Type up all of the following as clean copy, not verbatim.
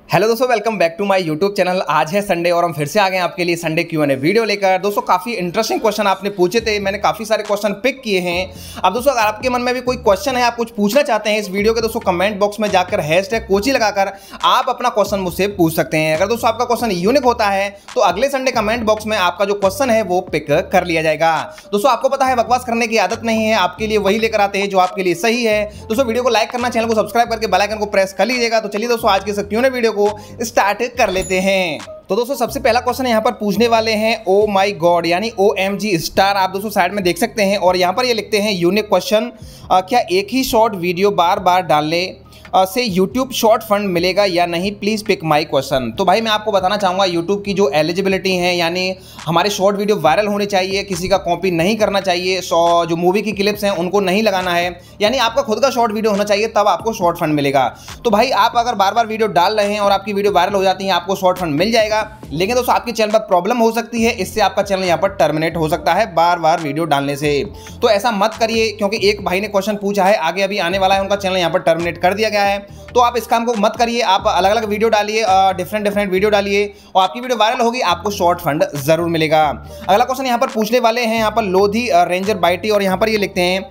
Hello दोस्तों, welcome back to my YouTube channel. आज है संडे और हम फिर से आ गए हैं आपके लिए संडे Q&A वीडियो लेकर। दोस्तों काफ़ी इंटरेस्टिंग क्वेश्चन आपने पूछे थे, मैंने काफ़ी सारे क्वेश्चन पिक किए हैं। अब दोस्तों अगर आपके मन में भी कोई क्वेश्चन है, आप कुछ पूछना चाहते हैं इस वीडियो के, दोस्तों कमेंट बॉक्स में जाकर #कोची लगाकर आप अपना क्वेश्चन मुझसे पूछ सकते हैं। अगर दोस्तों आपका क्वेश्चन यूनिक होता है तो अगले संडे कमेंट बॉक्स में आपका जो क्वेश्चन है वो पिक कर लिया जाएगा। दोस्तों आपको पता है बकवास करने की आदत नहीं है, आपके लिए वही लेकर आते हैं जो आपके लिए सही है। दोस्तों वीडियो को लाइक करना, चैनल को सब्सक्राइब करके बेल आइकन को प्रेस कर लीजिएगा। तो चलिए दोस्तों आज के इस Q&A वीडियो को स्टार्ट कर लेते हैं। तो दोस्तों सबसे पहला क्वेश्चन यहाँ पर पूछने वाले हैं ओ माई गॉड यानी OMG स्टार। आप दोस्तों साइड में देख सकते हैं और यहाँ पर ये लिखते हैं यूनिक क्वेश्चन, क्या एक ही शॉर्ट वीडियो बार बार डालने से YouTube शॉर्ट फंड मिलेगा या नहीं, प्लीज़ पिक माई क्वेश्चन। तो भाई मैं आपको बताना चाहूँगा YouTube की जो एलिजिबिलिटी है, यानी हमारे शॉर्ट वीडियो वायरल होने चाहिए, किसी का कॉपी नहीं करना चाहिए, जो मूवी की क्लिप्स हैं उनको नहीं लगाना है, यानी आपका खुद का शॉर्ट वीडियो होना चाहिए, तब आपको शॉर्ट फंड मिलेगा। तो भाई आप अगर बार बार वीडियो डाल रहे हैं और आपकी वीडियो वायरल हो जाती है, आपको शॉर्ट फंड मिल जाएगा। लेकिन दोस्तों आपके चैनल पर प्रॉब्लम हो सकती है, इससे आपका चैनल यहाँ पर टर्मिनेट हो सकता है बार बार वीडियो डालने से। तो ऐसा मत करिए, क्योंकि एक भाई ने क्वेश्चन पूछा है, आगे अभी आने वाला है, उनका चैनल यहाँ पर टर्मिनेट कर दिया गया है। तो आप इस काम को मत करिए, आप अलग अलग वीडियो डालिए, डिफरेंट वीडियो डालिए और आपकी वीडियो वायरल होगी, आपको शॉर्ट फंड जरूर मिलेगा। अगला क्वेश्चन यहाँ पर पूछने वाले हैं यहाँ पर लोधी रेंजर बाइटी, और यहाँ पर ये लिखते हैं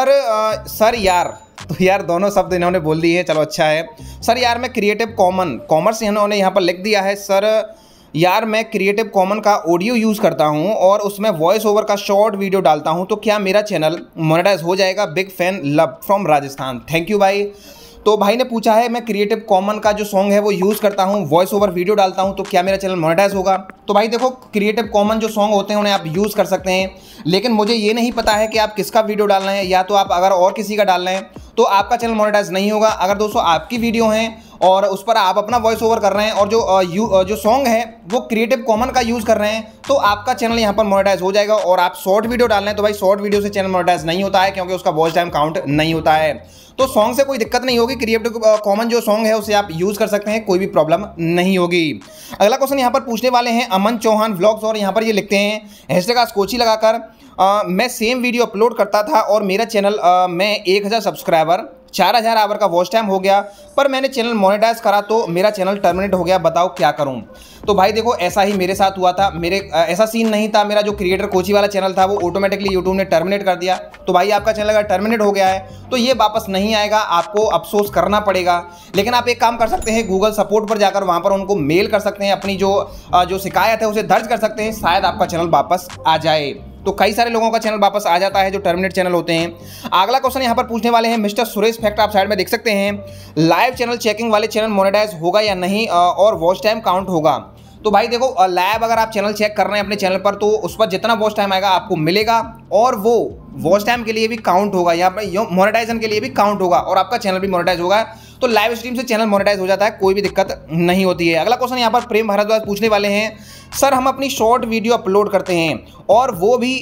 सर यार। तो यार दोनों शब्द इन्होंने बोल दिए हैं, चलो अच्छा है। सर यार मैं क्रिएटिव कॉमर्स इन्होंने यहाँ पर लिख दिया है। सर यार मैं क्रिएटिव कॉमन का ऑडियो यूज़ करता हूँ और उसमें वॉइस ओवर का शॉर्ट वीडियो डालता हूँ, तो क्या मेरा चैनल मोनेटाइज हो जाएगा? Big fan love from Rajasthan. Thank you भाई। तो भाई ने पूछा है मैं क्रिएटिव कॉमन का जो सॉन्ग है वो यूज़ करता हूँ, वॉइस ओवर वीडियो डालता हूँ, तो क्या मेरा चैनल मोनेटाइज होगा? तो भाई देखो, क्रिएटिव कॉमन जो सॉन्ग होते हैं उन्हें आप यूज़ कर सकते हैं, लेकिन मुझे ये नहीं पता है कि आप किसका वीडियो डाल रहे हैं, या तो आप अगर और किसी का डाल रहे हैं तो आपका चैनल मोनेटाइज नहीं होगा। अगर दोस्तों आपकी वीडियो हैं और उस पर आप अपना वॉइस ओवर कर रहे हैं और जो सॉन्ग है वो क्रिएटिव कॉमन का यूज़ कर रहे हैं, तो आपका चैनल यहाँ पर मोनेटाइज हो जाएगा। और आप शॉर्ट वीडियो डाल रहे हैं तो भाई शॉर्ट वीडियो से चैनल मोनेटाइज नहीं होता है, क्योंकि उसका वॉच टाइम काउंट नहीं होता है। तो सॉन्ग से कोई दिक्कत नहीं होगी, क्रिएटिव कॉमन जो सॉन्ग है उसे आप यूज़ कर सकते हैं, कोई भी प्रॉब्लम नहीं होगी। अगला क्वेश्चन यहाँ पर पूछने वाले हैं अमन चौहान व्लॉग्स, और यहाँ पर ये लिखते हैं #कोची लगाकर मैं सेम वीडियो अपलोड करता था और मेरा चैनल में 1000 सब्सक्राइबर 4000 आवर का वॉच टाइम हो गया, पर मैंने चैनल मोनेटाइज करा तो मेरा चैनल टर्मिनेट हो गया, बताओ क्या करूं? तो भाई देखो ऐसा ही मेरे साथ हुआ था, मेरे ऐसा सीन नहीं था, मेरा जो क्रिएटर कोची वाला चैनल था वो ऑटोमेटिकली यूट्यूब ने टर्मिनेट कर दिया। तो भाई आपका चैनल अगर टर्मिनेट हो गया है तो ये वापस नहीं आएगा, आपको अफसोस करना पड़ेगा। लेकिन आप एक काम कर सकते हैं, गूगल सपोर्ट पर जाकर वहाँ पर उनको मेल कर सकते हैं, अपनी जो शिकायत है उसे दर्ज कर सकते हैं, शायद आपका चैनल वापस आ जाए। तो कई सारे लोगों का चैनल वापस आ जाता है जो टर्मिनेट चैनल होते हैं। अगला क्वेश्चन यहाँ पर पूछने वाले हैं मिस्टर सुरेश फैक्ट, आप साइड में देख सकते हैं, लाइव चैनल चेकिंग वाले चैनल मोनेटाइज होगा या नहीं और वॉच टाइम काउंट होगा? तो भाई देखो, लाइव अगर आप चैनल चेक कर रहे हैं अपने चैनल पर तो उस पर जितना वॉच टाइम आएगा आपको मिलेगा, और वो वॉच टाइम के लिए भी काउंट होगा, यहाँ पर मोनेटाइजेशन के लिए भी काउंट होगा, और आपका चैनल भी मोनेटाइज होगा। तो लाइव स्ट्रीम से चैनल मोनेटाइज हो जाता है, कोई भी दिक्कत नहीं होती है। अगला क्वेश्चन यहाँ पर प्रेम भारद्वाज पूछने वाले हैं, सर हम अपनी शॉर्ट वीडियो अपलोड करते हैं और वो भी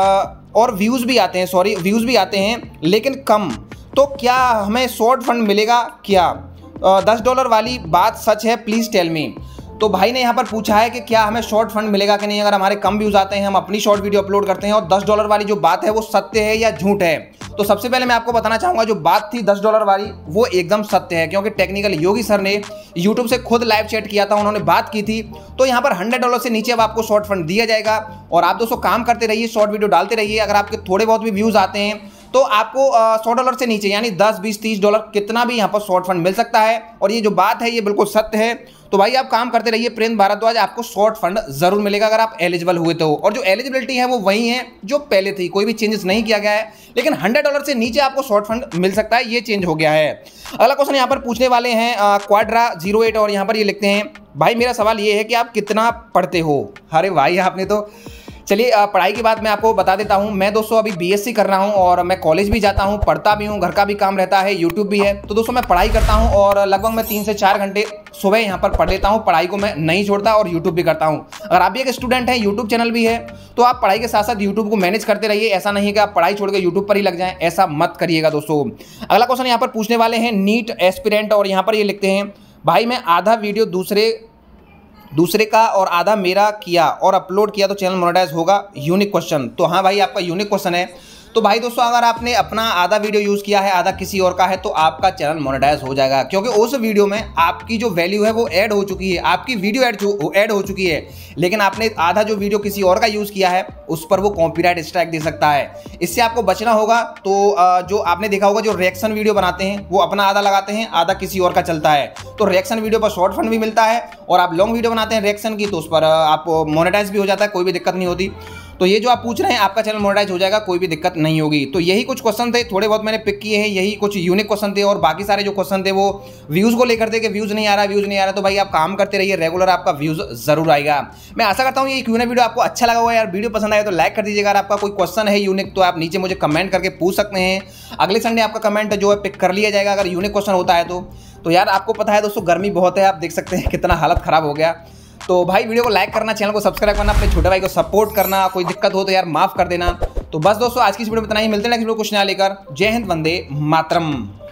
और व्यूज़ भी आते हैं लेकिन कम, तो क्या हमें शॉर्ट फंड मिलेगा क्या? $10 वाली बात सच है, प्लीज़ टेल मी। तो भाई ने यहाँ पर पूछा है कि क्या हमें शॉर्ट फंड मिलेगा कि नहीं अगर हमारे कम व्यूज़ आते हैं, हम अपनी शॉर्ट वीडियो अपलोड करते हैं, और $10 वाली जो बात है वो सत्य है या झूठ है? तो सबसे पहले मैं आपको बताना चाहूँगा, जो बात थी $10 वाली वो एकदम सत्य है, क्योंकि टेक्निकल योगी सर ने यूट्यूब से खुद लाइव चैट किया था, उन्होंने बात की थी। तो यहाँ पर $100 से नीचे अब आपको शॉर्ट फंड दिया जाएगा, और आप दोस्तों काम करते रहिए, शॉर्ट वीडियो डालते रहिए। अगर आपके थोड़े बहुत भी व्यूज़ आते हैं तो आपको $100 से नीचे यानी $10, $20, $30 कितना भी यहाँ पर शॉर्ट फंड मिल सकता है, और ये जो बात है ये बिल्कुल सत्य है। तो भाई आप काम करते रहिए, प्रेम भारद्वाज, आपको शॉर्ट फंड जरूर मिलेगा अगर आप एलिजिबल हुए तो। और जो एलिजिबिलिटी है वो वही है जो पहले थी, कोई भी चेंजेस नहीं किया गया है, लेकिन $100 से नीचे आपको शॉर्ट फंड मिल सकता है, ये चेंज हो गया है। अगला क्वेश्चन यहाँ पर पूछने वाले हैं Quadra08, और यहाँ पर ये लिखते हैं, भाई मेरा सवाल ये है कि आप कितना पढ़ते हो? अरे भाई आपने तो, चलिए पढ़ाई की बात मैं आपको बता देता हूँ। मैं दोस्तों अभी BSc कर रहा हूँ और मैं कॉलेज भी जाता हूँ, पढ़ता भी हूँ, घर का भी काम रहता है, यूट्यूब भी है। तो दोस्तों मैं पढ़ाई करता हूँ और लगभग मैं 3 से 4 घंटे सुबह यहाँ पर पढ़ लेता हूँ। पढ़ाई को मैं नहीं छोड़ता और यूट्यूब भी करता हूँ। अगर आप भी एक स्टूडेंट हैं, यूट्यूब चैनल भी है, तो आप पढ़ाई के साथ साथ यूट्यूब को मैनेज करते रहिए। ऐसा नहीं है कि आप पढ़ाई छोड़ के यूट्यूब पर ही लग जाएँ, ऐसा मत करिएगा दोस्तों। अगला क्वेश्चन यहाँ पर पूछने वाले हैं नीट एस्पिरेंट, और यहाँ पर ये लिखते हैं, भाई मैं आधा वीडियो दूसरे का और आधा मेरा किया और अपलोड किया तो चैनल मोनेटाइज होगा? Unique question. तो हाँ भाई आपका यूनिक क्वेश्चन है। तो भाई दोस्तों अगर आपने अपना आधा वीडियो यूज़ किया है, आधा किसी और का है, तो आपका चैनल मोनेटाइज हो जाएगा, क्योंकि उस वीडियो में आपकी जो वैल्यू है वो ऐड हो चुकी है, आपकी वीडियो ऐड हो चुकी है, लेकिन आपने आधा जो वीडियो किसी और का यूज़ किया है उस पर वो कॉपीराइट स्ट्राइक दे सकता है। इससे आपको बचना होगा। तो जो आपने देखा होगा जो रिएक्शन वीडियो बनाते हैं वो अपना आधा लगाते हैं, आधा किसी और का चलता है, तो रिएक्शन वीडियो पर शॉर्ट फंड भी मिलता है, और आप लॉन्ग वीडियो बनाते हैं रिएक्शन की तो उस पर आप मोनेटाइज भी हो जाता है, कोई भी दिक्कत नहीं होती। तो ये जो आप पूछ रहे हैं आपका चैनल मोनेटाइज हो जाएगा, कोई भी दिक्कत नहीं होगी। तो यही कुछ क्वेश्चन थे, थोड़े बहुत मैंने पिक किए हैं, यही कुछ यूनिक क्वेश्चन थे, और बाकी सारे जो क्वेश्चन थे वो व्यूज़ को लेकर थे कि व्यूज़ नहीं आ रहा, तो भाई आप काम करते रहिए, रेगुलर आपका व्यूज़ जरूर आएगा। मैं आशा करता हूँ ये क्यों ना वीडियो आपको अच्छा लगा हुआ यार। वीडियो पसंद आया तो लाइक कर दीजिएगा। अगर आपका कोई क्वेश्चन है यूनिक तो आप नीचे मुझे कमेंट करके पूछ सकते हैं। अगले संडे आपका कमेंट जो है पिक कर लिया जाएगा अगर यूनिक क्वेश्चन होता है तो यार आपको पता है दोस्तों गर्मी बहुत है, आप देख सकते हैं कितना हालत खराब हो गया। तो भाई वीडियो को लाइक करना, चैनल को सब्सक्राइब करना, अपने छोटे भाई को सपोर्ट करना, कोई दिक्कत हो तो यार माफ कर देना। तो बस दोस्तों आज की इस वीडियो में इतना ही, मिलते हैं नेक्स्ट वीडियो कुछ नया लेकर। जय हिंद, वंदे मातरम।